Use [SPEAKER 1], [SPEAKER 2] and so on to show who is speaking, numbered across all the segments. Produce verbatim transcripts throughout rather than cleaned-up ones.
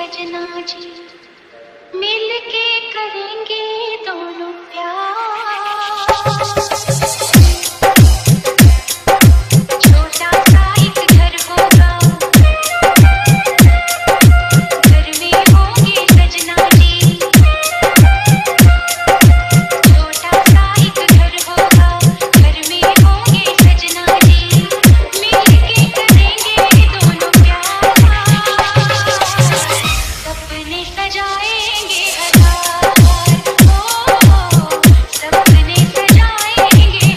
[SPEAKER 1] सजना जी, मिल के करेंगे दोनों प्यार। छोटा सा एक घर होगा, घर में होंगे सजना जी। छोटा सा एक घर होगा, घर में होंगे सजना जी, मिल के करेंगे दोनों प्यार। सपने सजाएंगे हजार, ओ सपने सजाएंगे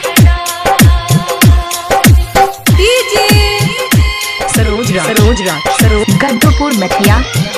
[SPEAKER 1] हजार।
[SPEAKER 2] DJ Saroj Raj Saroj Raj Saroj Gaddopur Mathiya.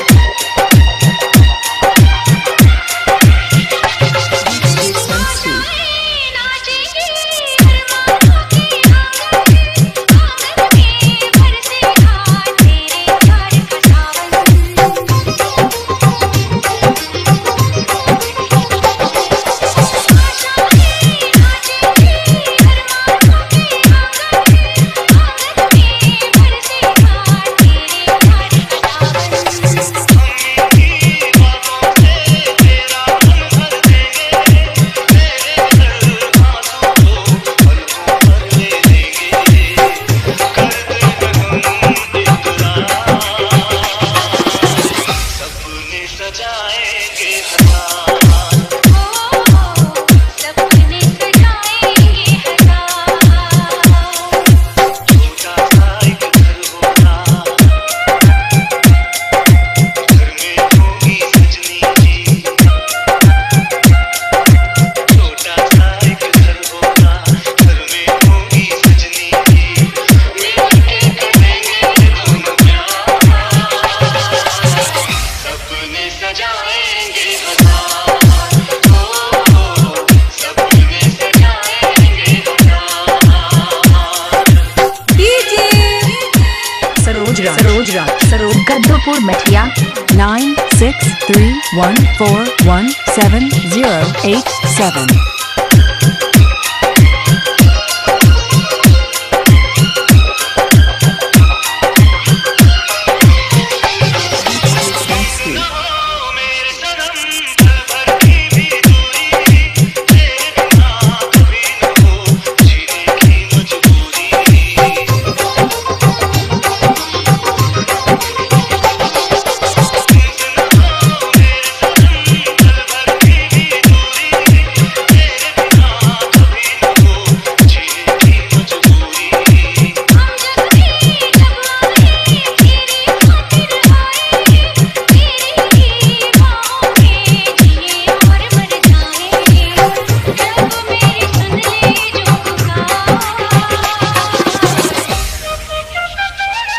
[SPEAKER 2] Saroj Raj Saroj Gaddopur Mathiya. Nine six three one four one seven zero eight seven.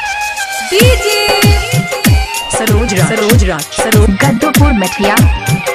[SPEAKER 2] Saroj Raj Saroj Raj Saroj Gaddopur मठिया।